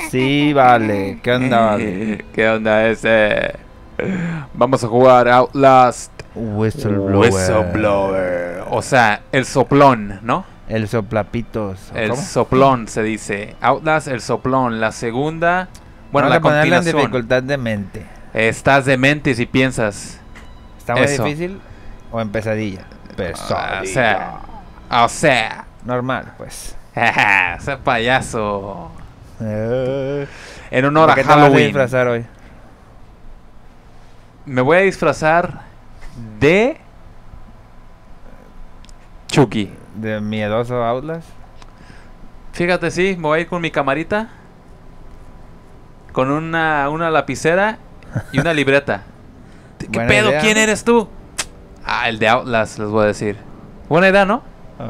Sí, vale. ¿Qué onda, vale? ¿Qué onda ese? Vamos a jugar Outlast Whistleblower. O sea, el soplón, ¿no? El soplapitos. El ¿Cómo? soplón se dice. Outlast, el soplón. La segunda... Bueno, Vamos la a ponerla en continuación. dificultad de mente. Estás demente si piensas. ¿Está muy Eso. difícil o en pesadilla? Pesadilla. O sea. Normal, pues. Ese payaso. En honor ¿De a qué te vas a Halloween. disfrazar hoy? Me voy a disfrazar de Chucky. ¿De miedoso Outlast? Fíjate, sí, me voy a ir con mi camarita, con una lapicera y una libreta. ¿Qué Buena pedo? idea, ¿Quién ¿no? eres tú? Ah, el de Outlast, les voy a decir. Buena idea, ¿no?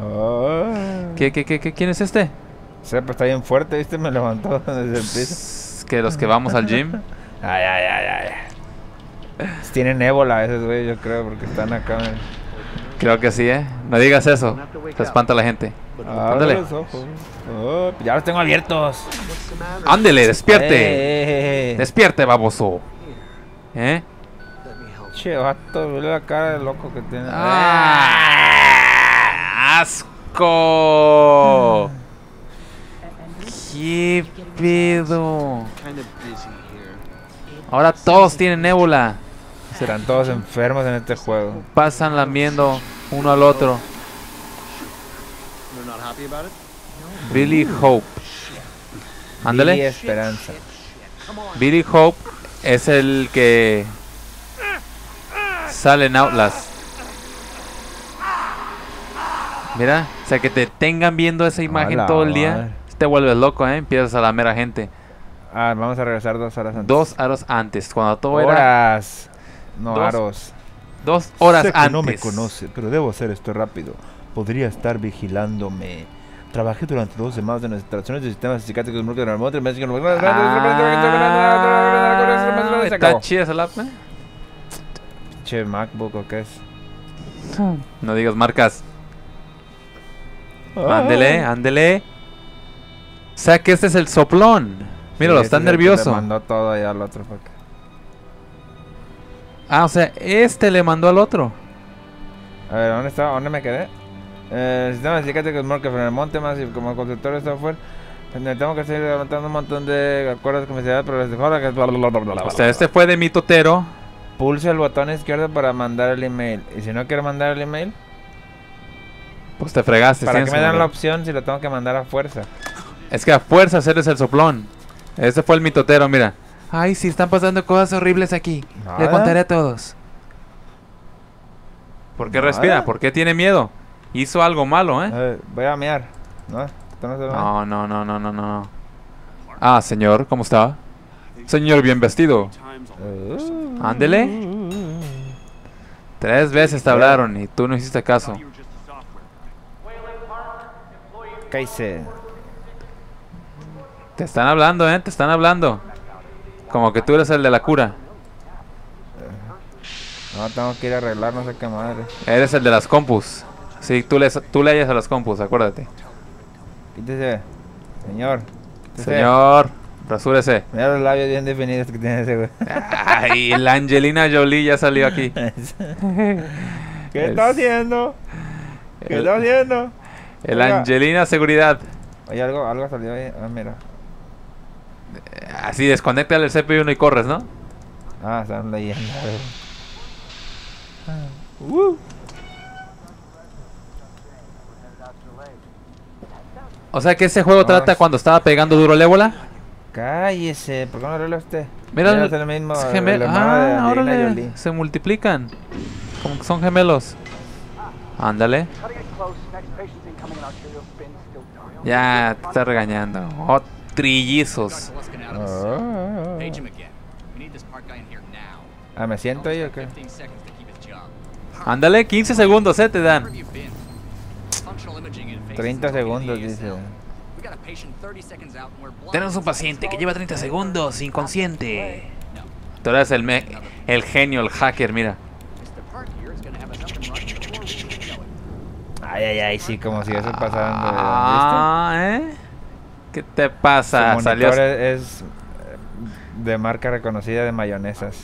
¿Quién es este? O sea, pues está bien fuerte, ¿viste? Me levantó desde el piso. Que los que vamos al gym. Ay. Tienen ébola esos güey, yo creo, porque están acá. Creo que sí, ¿eh? No digas eso. Se espanta la gente. Ándale Ándale. los ojos. Oh, ya los tengo abiertos. Ándele, despierte. Despierte, baboso. ¿Eh? Che, vato, vele la cara de loco que tiene. ¡Asco! ¿Qué pedo? Ahora todos tienen ébola. Serán todos enfermos en este juego. Pasan lamiendo uno al otro. Billy Hope. Y Ándale. esperanza. Billy Hope es el que sale en Outlast. Mira, o sea, que te tengan viendo esa imagen A la todo el día. madre. Te vuelves loco, ¿eh? Empiezas a lamer a gente. Ah, vamos a regresar 2 horas antes. 2 horas antes, cuando todo era horas. No, Dos- aros. 2 horas Sé que antes. no me conoce, pero debo hacer esto rápido. Podría estar vigilándome. Trabajé durante 2 semanas en las instalaciones de sistemas psiquiátricos de remoto. Está chida esa laptop. Che, MacBook o qué es. No digas marcas. Ándele, ándele. O sea que este es el soplón. Míralo, Sí, está ese es el que nervioso. le mandó todo allá al otro. Ah, o sea, este le mandó al otro. A ver, ¿dónde estaba? ¿Dónde me quedé? El sistema psiquiátrico es mejor que Frenemonte más y como consultor de software. Tenemos que seguir levantando un montón de acuerdos de comercialidad, pero les dejo ahora que O sea, este fue de mi totero. pulse el botón izquierdo para mandar el email. Y si no quiero mandar el email, Pues te fregaste. ¿para qué tienes me que dan la mandar. opción si lo tengo que mandar a fuerza? Es que a fuerza eres el soplón. Este fue el mitotero, mira. Ay, sí, están pasando cosas horribles aquí. Le Nada. contaré a todos. ¿Por qué Nada. respira? ¿Por qué tiene miedo? Hizo algo malo, A ¿eh? ver, voy a mear. ¿No? ¿Esto no se va? No. Ah, señor, ¿cómo está? Señor bien vestido. Ándele. 3 veces te hablaron y tú no hiciste caso. ¿Qué hice? Te están hablando, ¿eh? Te están hablando. Como que tú eres el de la cura. No, tengo que ir a arreglar no sé qué madre. Eres el de las compus. Sí, tú le hallas a las compus, acuérdate. Quítese. Señor. Quítese. Señor, rasúrese. Mira los labios bien definidos que tiene ese güey. Ay, la Angelina Jolie ya salió aquí. ¿Qué está haciendo? ¿Qué está haciendo? El Oiga. Angelina Seguridad. Oye, algo salió ahí. Ah, mira. Así, desconecta el CPU y corres, ¿no? Ah, están leyendo. O sea que ese juego trata cuando estaba pegando duro el ébola. Cállese, ¿por qué no arregla usted? Mira, es el mismo. es el hermano de Angelina órale, Jolie. se multiplican. Como que son gemelos. Ándale. Ya te está regañando. Oh, trillizos. Ah, ¿me siento ahí o qué? Ándale, 15 segundos, te dan. 30 segundos, dice. Tenemos un paciente que lleva 30 segundos inconsciente. Tú eres el genio, el hacker, mira. Ay, sí, como si eso pasara. Ah, ¿eh? ¿Qué te Su pasa? monitor Salió. es de marca reconocida de mayonesas.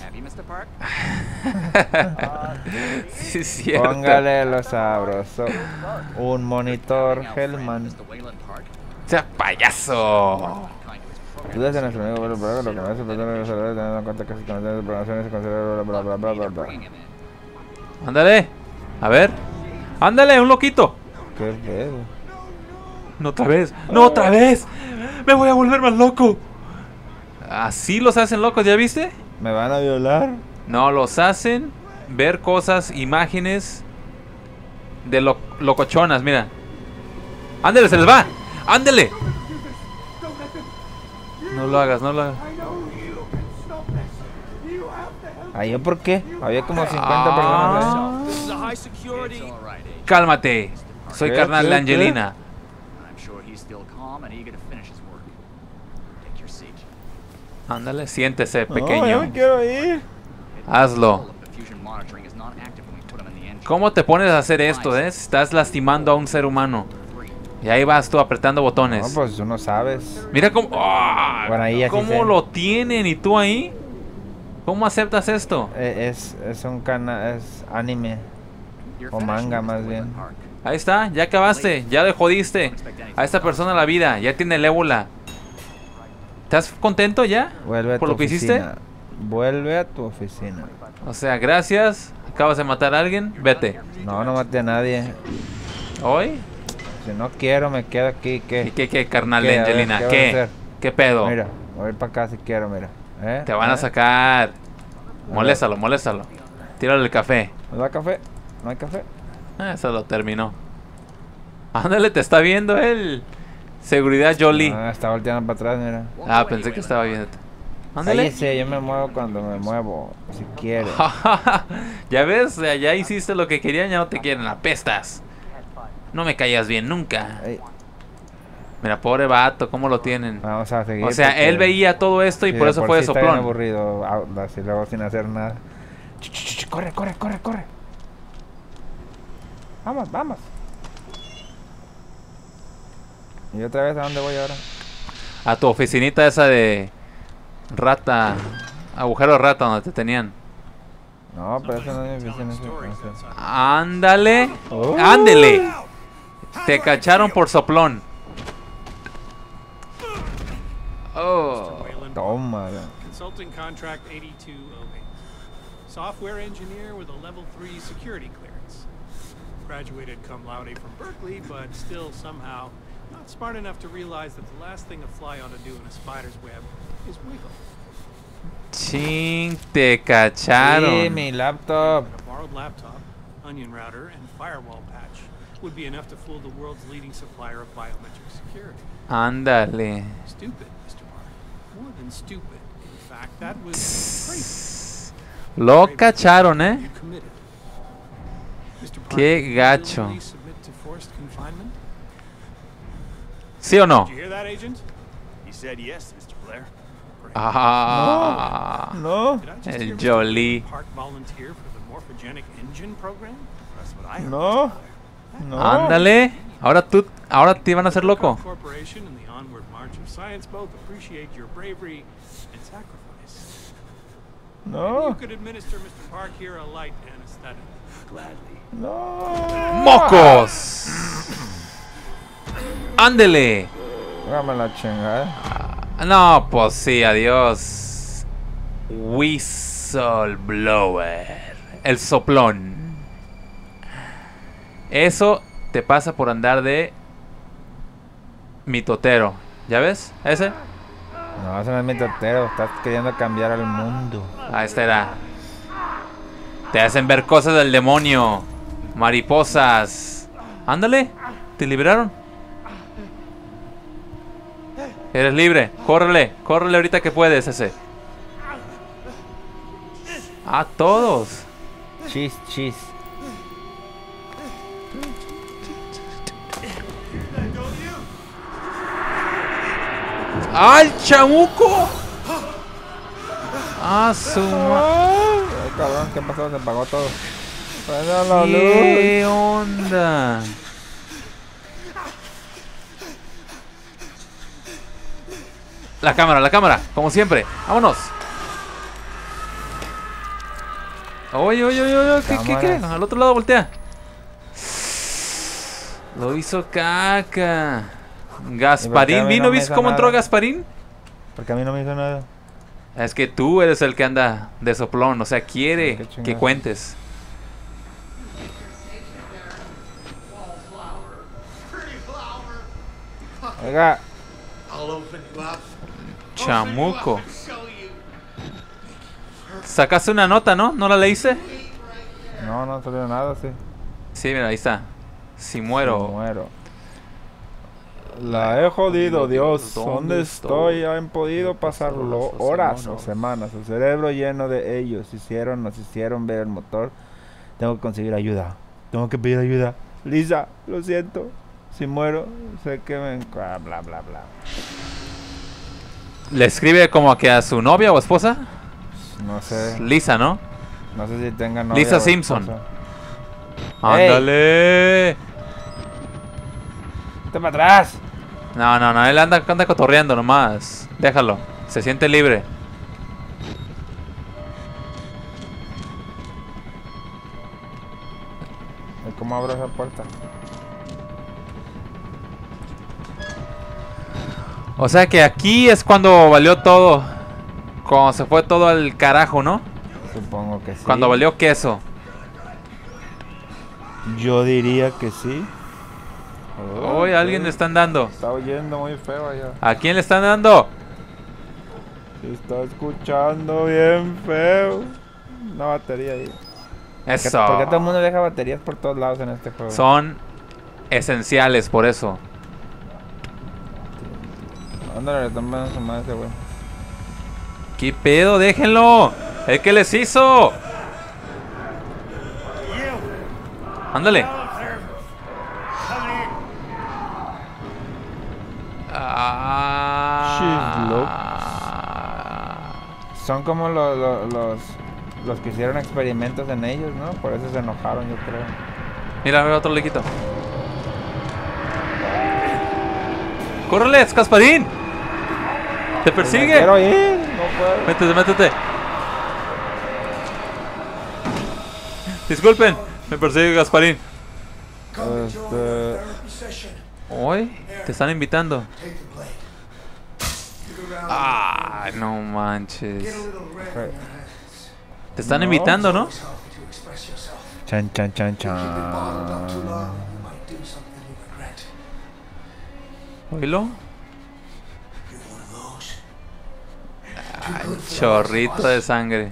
Sí, es cierto. Póngale lo sabroso. Un monitor Hellman. ¡Sea payaso! Dudas de nuestro amigo, lo que me hace pensar en los errores, teniendo en cuenta que sus conocimientos de programación se consideran bla bla bla bla bla. Ándale. A ver. Ándale, un loquito. ¿Qué pedo? No otra vez. No otra vez. Me voy a volver más loco. Así los hacen locos, ¿ya viste? ¿Me van a violar? No, los hacen ver cosas, imágenes de locochonas, mira. Ándale, se les va. Ándale. No lo hagas, no lo hagas. ¿Ahí yo por qué? Había como 50 personas ahí. Cálmate. Soy ¿Qué? carnal ¿Qué? de Angelina. Ándale, siéntese, No, pequeño. yo me quiero ir. Hazlo. ¿Cómo te pones a hacer esto, eh? Estás lastimando a un ser humano. Y ahí vas tú apretando botones. No, pues tú no sabes. Mira cómo... ¡Ah! Bueno, ahí ya sí ¿Cómo sé. lo tienen? ¿Y tú ahí? ¿Cómo aceptas esto? Es un canal, es anime. O manga más bien. Ahí está, ya acabaste. Ya le jodiste a esta persona la vida. Ya tiene el ébola. ¿Estás contento ya? Vuelve a ¿Por tu lo que hiciste? oficina. Vuelve a tu oficina. O sea, gracias. Acabas de matar a alguien. Vete. No, no maté a nadie. ¿Hoy? Si no quiero, me quedo aquí. ¿Y ¿Qué? qué, carnal ¿Qué? de A ver, Angelina? ¿qué vas a ¿Qué? hacer? ¿Qué pedo? Mira, voy a ir para acá si quiero, mira. Te van a sacar. Moléstalo, moléstalo. Tírale el café. ¿No da café? ¿No hay café? Eso lo terminó. Ándale, te está viendo él. Seguridad Jolie. Ah, está volteando para atrás, mira. Ah, pensé que estaba viéndote. Ándale. Cállese, yo me muevo cuando me muevo, si quiere. Ya ves, o sea, ya hiciste lo que querían, ya no te quieren, apestas. No me callas bien nunca. Ey, Mira, pobre vato, cómo lo tienen. vamos a seguir. O sea, porque él veía todo esto y si por de eso fue de sí está bien soplón. aburrido, así luego sin hacer nada. Corre, corre, corre, corre. Vamos, vamos. ¿Y otra vez a dónde voy ahora? A tu oficinita esa de rata, agujero de rata donde te tenían. No, pero eso no es mi oficina. eso. Ándale, Oh. ándele. Te cacharon por soplón. Oh. Toma. Consulting contract 8208. Software engineer with a level 3 security clearance. Graduated cum laude from Berkeley, but still somehow not smart enough to realize that the last thing a fly ought to do in a spider's web is wiggle. Ching, te Sí, cacharon. mi laptop. A borrowed laptop, onion router, and firewall patch would be enough to fool the world's leading supplier of biometric security. Ándale. Stupid, Mr. Park. More than stupid. In fact, that was crazy. Lo cacharon, You ¿eh? committed. Mr. Park, Qué did you gacho. willingly submit to forced confinement? ¿Sí o no? Did you hear that, agent? He said yes, Mr. Blair. Great. Ah, No, Did I just el hear Mr. Jolie. Park volunteer for the morphogenic engine program? That's what I heard. no, no. ándale. Ahora te iban a hacer loco. Corporation and the onward march of science both appreciate your bravery and sacrifice. Maybe you No, could administer Mr. Park here a light anesthetic. Gladly. no. ¡Mocos! ¡Ándele! Hágame la chingada. No, pues sí, adiós. Whistleblower. El soplón. Eso te pasa por andar de mitotero. ¿Ya ves? ¿Ese? No, ese no es mi totero. Estás queriendo cambiar al mundo. Ahí está. Era. Te hacen ver cosas del demonio. Mariposas. Ándale. Te liberaron. Eres libre. Córrele. Córrele ahorita que puedes ese. A todos. Chis, chis. ¡Ay, chamuco! ¡Ah, su ma- Ay, cabrón, ¿qué pasó? Se apagó todo. Prenda la luz. ¿Qué onda? La cámara, como siempre. Vámonos. Oye, ¿qué? Al otro lado voltea. Lo hizo caca. Gasparín vino, ¿viste cómo entró Gasparín? Porque a mí no me hizo nada. Es que tú eres el que anda de soplón, o sea, quiere que cuentes. Oiga, Chamuco. Sacaste una nota, ¿no? ¿No la leíste? no salió nada, sí. Sí, mira, ahí está. Si muero. Muero. La he jodido, Dios. ¿Dónde estoy? Han podido pasarlo horas o semanas. El cerebro lleno de ellos. Nos hicieron ver el motor. Tengo que conseguir ayuda. Tengo que pedir ayuda. Lisa, lo siento. Si muero, sé que me... Bla, bla, bla. ¿Le escribe como que a su novia o esposa? No sé. Lisa, ¿no? No sé si tenga novia Lisa o Simpson. esposa. ¡Ándale! ¡Vete para atrás! No, él anda cotorreando nomás. Déjalo, se siente libre. ¿Cómo abro esa puerta? O sea que aquí es cuando valió todo. Cuando se fue todo al carajo, ¿no? Supongo que sí. Cuando valió queso. Yo diría que sí. Hoy alguien le están dando. Está oyendo muy feo allá. ¿A quién le están dando? Se está escuchando bien feo. Una batería ahí. Eso. ¿Por qué todo el mundo deja baterías por todos lados en este juego? Son esenciales por eso. Ándale, le están dando su madre ese güey. ¿Qué pedo? Déjenlo. ¿El que les hizo? Ándale. Son como los que hicieron experimentos en ellos, ¿no? Por eso se enojaron, yo creo. Mira, otro lequito. ¡Córrele, Gasparín! ¡Te persigue! Me quiero ir, no puedo. Métete. Disculpen, me persigue Gasparín. Hoy te están invitando. Ah, no manches. Te están invitando, ¿no? Chan. ¿Oílo? Ay, chorrito de sangre.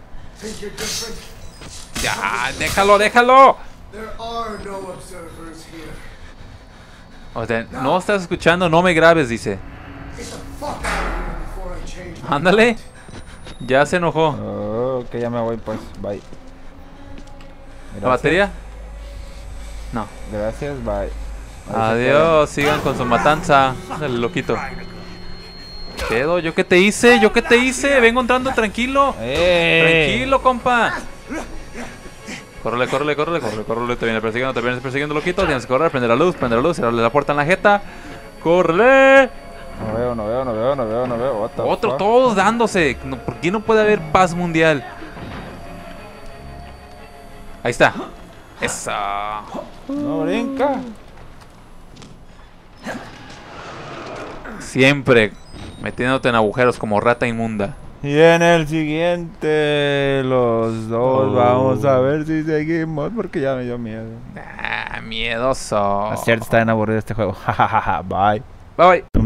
Ya, déjalo. O sea, no estás escuchando, no me grabes, dice. Ándale. Ya se enojó. Oh, ok, ya me voy pues, bye. ¿La batería? No. Gracias, bye. Adiós, sigan con su matanza. Dale, loquito. Quedo, ¿yo qué te hice? Vengo entrando tranquilo. Tranquilo, compa. Córrele, te viene persiguiendo, loquito. Tienes que correr, prender la luz, cerrarle la puerta en la jeta. ¡Córrele! No veo. Otro, todos dándose. No, ¿por qué no puede haber paz mundial? Ahí está. Esa. No brinca. Siempre metiéndote en agujeros como rata inmunda. Y en el siguiente, los dos vamos a ver si seguimos, porque ya me dio miedo. Miedoso. Es cierto, está bien aburrido este juego. Bye. Bye.